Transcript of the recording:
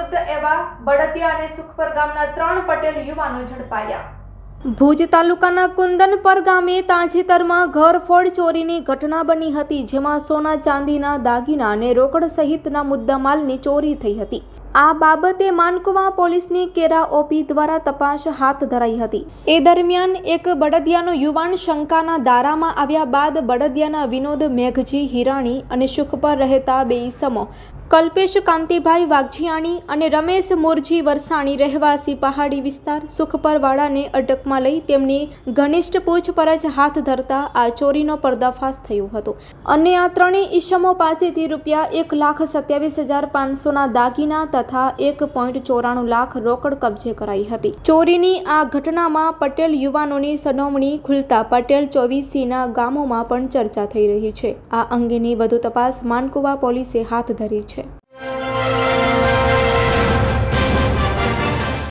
પ્રબુદ્ધ એવા બળદિયા અને સુખપર ગામના 3 પટેલ યુવાનો ઝડપાયા। ભુજ તાલુકાના કુંદનપર ગામે તાજેતરમાં ઘરફોડ ચોરીની ઘટના બની હતી, જેમાં સોના ચાંદીના દાગીના અને રોકડ સહિતના મુદ્દામાલની ચોરી થઈ હતી। આ બાબતે માનકુવા પોલીસની કેરા ઓપી દ્વારા તપાસ હાથ ધરાઈ હતી। એ દરમિયાન એક બળદિયાનો યુવાન શંકાના દારામાં આવ્યા બાદ બળદિયાના વિનોદ મેઘજી હિરાણી અને સુખપર રહેતા 2 ઈસમો કલ્પેશ કાંતિભાઈ વાઘજીયાણી અને રમેશ મોરજી વરસાણી રહેવાસી પહાડી વિસ્તાર સુખપરવાડાને અટકમાં લઈ તેમની ઘનિષ્ઠ પૂછપરછ હાથ ધરતા આ ચોરીનો પર્દાફાશ થયો હતો અને આ 3 ઈસમો પાસેથી રૂપિયા 1,27,500ના દાગીના તથા 1.94 લાખ રોકડ કબજે કરાઈ હતી। ચોરીની આ ઘટનામાં પટેલ યુવાનોની સંડોવણી ખુલતા પટેલ 24 ગામોમાં પણ ચર્ચા થઈ રહી છે। આ અંગેની વધુ તપાસ માનકુવા પોલીસે હાથ ધરી છે।